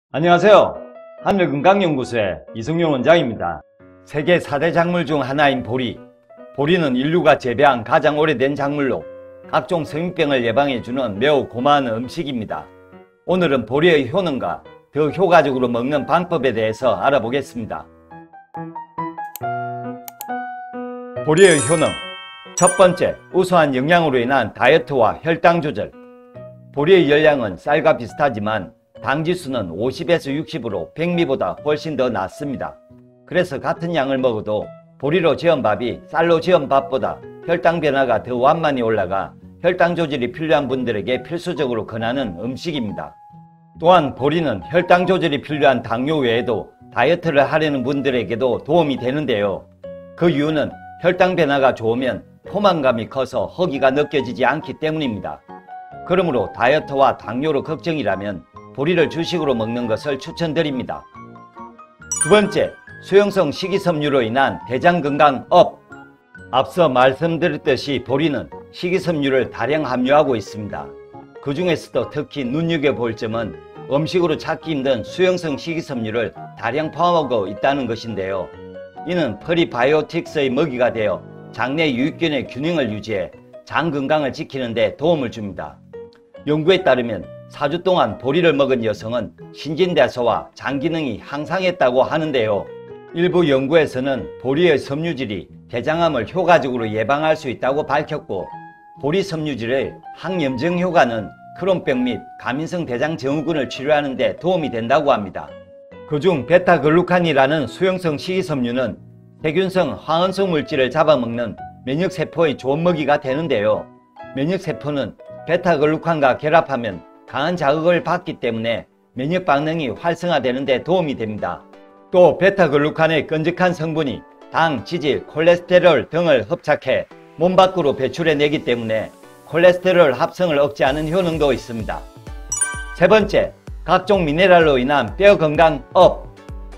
안녕하세요. 하늘건강연구소의 이승용 원장입니다. 세계 4대 작물 중 하나인 보리. 보리는 인류가 재배한 가장 오래된 작물로 각종 성인병을 예방해주는 매우 고마운 음식입니다. 오늘은 보리의 효능과 더 효과적으로 먹는 방법에 대해서 알아보겠습니다. 보리의 효능. 첫 번째, 우수한 영양으로 인한 다이어트와 혈당 조절. 보리의 열량은 쌀과 비슷하지만 당지수는 50에서 60으로 백미보다 훨씬 더 낮습니다. 그래서 같은 양을 먹어도 보리로 지은 밥이 쌀로 지은 밥보다 혈당 변화가 더 완만히 올라가 혈당 조절이 필요한 분들에게 필수적으로 권하는 음식입니다. 또한 보리는 혈당 조절이 필요한 당뇨 외에도 다이어트를 하려는 분들에게도 도움이 되는데요. 그 이유는 혈당 변화가 좋으면 포만감이 커서 허기가 느껴지지 않기 때문입니다. 그러므로 다이어트와 당뇨로 걱정이라면 보리를 주식으로 먹는 것을 추천드립니다. 두 번째, 수용성 식이섬유로 인한 대장 건강 업. 앞서 말씀드렸듯이 보리는 식이섬유를 다량 함유하고 있습니다. 그 중에서도 특히 눈여겨볼 점은 음식으로 찾기 힘든 수용성 식이섬유를 다량 포함하고 있다는 것인데요. 이는 프리바이오틱스의 먹이가 되어 장내 유익균의 균형을 유지해 장 건강을 지키는 데 도움을 줍니다. 연구에 따르면 4주 동안 보리를 먹은 여성은 신진대사와 장 기능이 향상했다고 하는데요. 일부 연구에서는 보리의 섬유질이 대장암을 효과적으로 예방할 수 있다고 밝혔고, 보리 섬유질의 항염증 효과는 크론병 및 가민성 대장증후군을 치료하는 데 도움이 된다고 합니다. 그중 베타글루칸이라는 수용성 식이섬유는 세균성 항원소 물질을 잡아먹는 면역세포의 좋은 먹이가 되는데요. 면역세포는 베타글루칸과 결합하면 강한 자극을 받기 때문에 면역 반응이 활성화되는 데 도움이 됩니다. 또 베타글루칸의 끈적한 성분이 당, 지질, 콜레스테롤 등을 흡착해 몸 밖으로 배출해내기 때문에 콜레스테롤 합성을 억제하는 효능도 있습니다. 세 번째, 각종 미네랄로 인한 뼈 건강 업.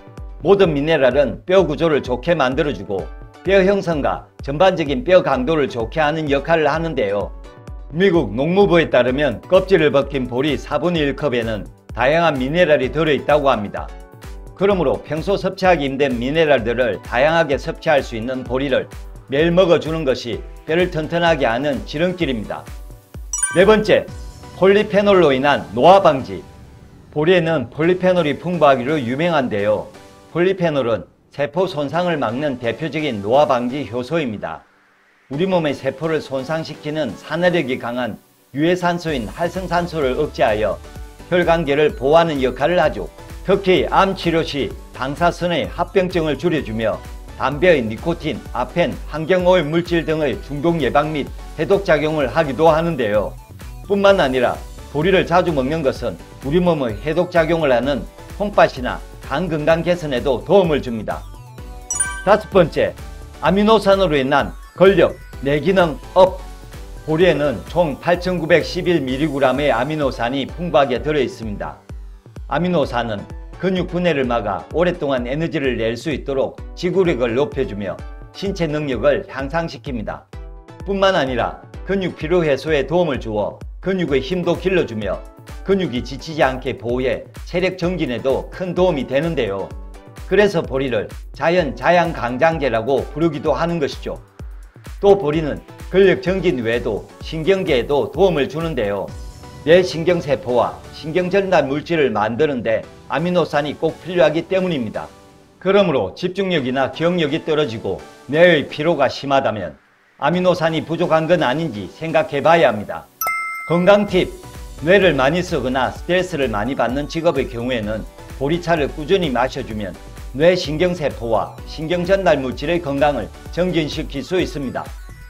모든 미네랄은 뼈 구조를 좋게 만들어주고 뼈 형성과 전반적인 뼈 강도를 좋게 하는 역할을 하는데요. 미국 농무부에 따르면 껍질을 벗긴 보리 4분의 1컵에는 다양한 미네랄이 들어있다고 합니다. 그러므로 평소 섭취하기 힘든 미네랄들을 다양하게 섭취할 수 있는 보리를 매일 먹어주는 것이 뼈를 튼튼하게 하는 지름길입니다. 네 번째, 폴리페놀로 인한 노화 방지. 보리에는 폴리페놀이 풍부하기로 유명한데요. 폴리페놀은 세포 손상을 막는 대표적인 노화 방지 효소입니다. 우리 몸의 세포를 손상시키는 산화력이 강한 유해산소인 활성산소를 억제하여 혈관계를 보호하는 역할을 하죠. 특히 암 치료 시 방사선의 합병증을 줄여주며 담배의 니코틴, 아펜, 환경오염 물질 등의 중독 예방 및 해독작용을 하기도 하는데요. 뿐만 아니라 보리를 자주 먹는 것은 우리 몸의 해독작용을 하는 콩팥이나 간 건강 개선에도 도움을 줍니다. 다섯 번째, 아미노산으로 인한 근력, 뇌기능 업. 보리에는 총 8,911mg의 아미노산이 풍부하게 들어있습니다. 아미노산은 근육 분해를 막아 오랫동안 에너지를 낼 수 있도록 지구력을 높여주며 신체 능력을 향상시킵니다. 뿐만 아니라 근육 피로 해소에 도움을 주어 근육의 힘도 길러주며 근육이 지치지 않게 보호해 체력 증진에도 큰 도움이 되는데요. 그래서 보리를 자연 자양강장제라고 부르기도 하는 것이죠. 또 보리는 근력 증진 외에도 신경계에도 도움을 주는데요. 뇌 신경세포와 신경전달 물질을 만드는데 아미노산이 꼭 필요하기 때문입니다. 그러므로 집중력이나 기억력이 떨어지고 뇌의 피로가 심하다면 아미노산이 부족한 건 아닌지 생각해 봐야 합니다. 건강 팁. 뇌를 많이 쓰거나 스트레스를 많이 받는 직업의 경우에는 보리차를 꾸준히 마셔주면 뇌 신경세포와 신경전달 물질의 건강을 증진시킬 수 있습니다.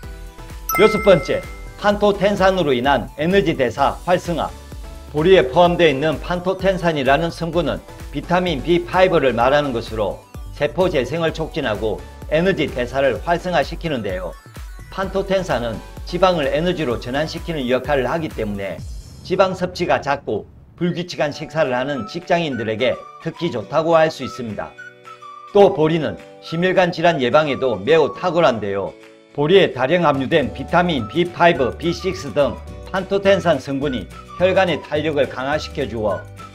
여섯 번째, 판토텐산으로 인한 에너지 대사 활성화. 보리에 포함되어 있는 판토텐산이라는 성분은 비타민 B5를 말하는 것으로 세포 재생을 촉진하고 에너지 대사를 활성화시키는데요. 판토텐산은 지방을 에너지로 전환시키는 역할을 하기 때문에 지방 섭취가 작고 불규칙한 식사를 하는 직장인들에게 특히 좋다고 할 수 있습니다. 또 보리는 심혈관 질환 예방에도 매우 탁월한데요. 보리에 다량 함유된 비타민 B5, B6 등 판토텐산 성분이 혈관의 탄력을 강화시켜 주어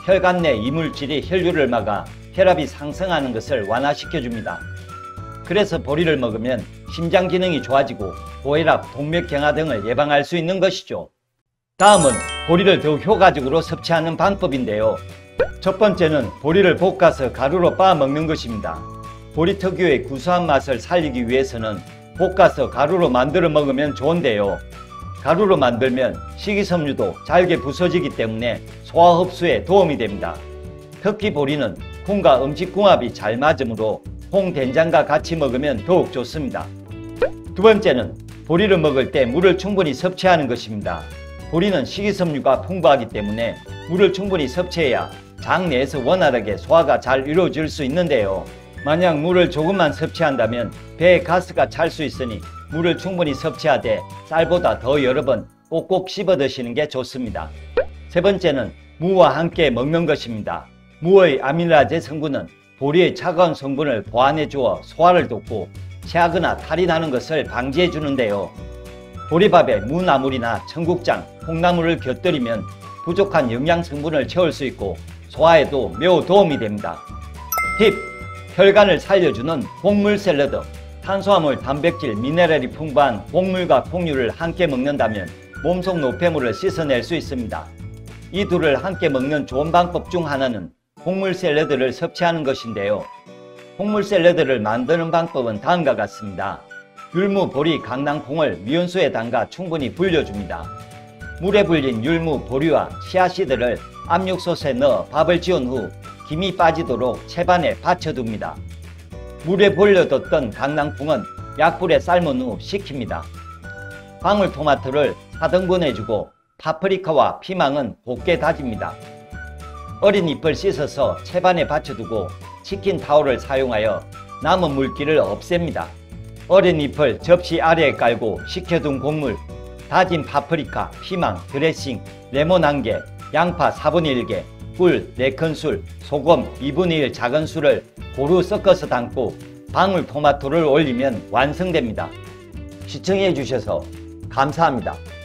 혈관 내 이물질이 혈류를 막아 혈압이 상승하는 것을 완화시켜줍니다. 그래서 보리를 먹으면 심장 기능이 좋아지고 고혈압, 동맥경화 등을 예방할 수 있는 것이죠. 다음은 보리를 더욱 효과적으로 섭취하는 방법인데요. 첫 번째는 보리를 볶아서 가루로 빻아 먹는 것입니다. 보리 특유의 구수한 맛을 살리기 위해서는 볶아서 가루로 만들어 먹으면 좋은데요. 가루로 만들면 식이섬유도 잘게 부서지기 때문에 소화 흡수에 도움이 됩니다. 특히 보리는 콩과 음식궁합이 잘 맞으므로 콩된장과 같이 먹으면 더욱 좋습니다. 두 번째는 보리를 먹을 때 물을 충분히 섭취하는 것입니다. 보리는 식이섬유가 풍부하기 때문에 물을 충분히 섭취해야 장 내에서 원활하게 소화가 잘 이루어질 수 있는데요. 만약 물을 조금만 섭취한다면 배에 가스가 찰 수 있으니 물을 충분히 섭취하되 쌀보다 더 여러 번 꼭꼭 씹어 드시는 게 좋습니다. 세 번째는 무와 함께 먹는 것입니다. 무의 아밀라제 성분은 보리의 차가운 성분을 보완해 주어 소화를 돕고 체하거나 탈이 나는 것을 방지해 주는데요. 보리밥에 무나물이나 청국장, 콩나물을 곁들이면 부족한 영양 성분을 채울 수 있고 소화에도 매우 도움이 됩니다. 팁! 혈관을 살려주는 곡물 샐러드. 탄수화물, 단백질, 미네랄이 풍부한 곡물과 콩류를 함께 먹는다면 몸속 노폐물을 씻어낼 수 있습니다. 이 둘을 함께 먹는 좋은 방법 중 하나는 곡물 샐러드를 섭취하는 것인데요. 곡물 샐러드를 만드는 방법은 다음과 같습니다. 율무, 보리, 강낭콩을 미온수에 담가 충분히 불려줍니다. 물에 불린 율무, 보리와 씨앗씨들을 압력솥에 넣어 밥을 지은 후 김이 빠지도록 채반에 받쳐둡니다. 물에 불려뒀던 강낭콩은 약불에 삶은 후 식힙니다. 방울토마토를 4등분 해주고 파프리카와 피망은 곱게 다집니다. 어린 잎을 씻어서 채반에 받쳐두고 치킨 타올을 사용하여 남은 물기를 없앱니다. 어린 잎을 접시 아래에 깔고 식혀둔 곡물, 다진 파프리카, 피망, 드레싱, 레몬 1개, 양파 4분의 1개, 꿀 4큰술, 소금 2분의 1 작은 술을 고루 섞어서 담고 방울토마토를 올리면 완성됩니다. 시청해 주셔서 감사합니다.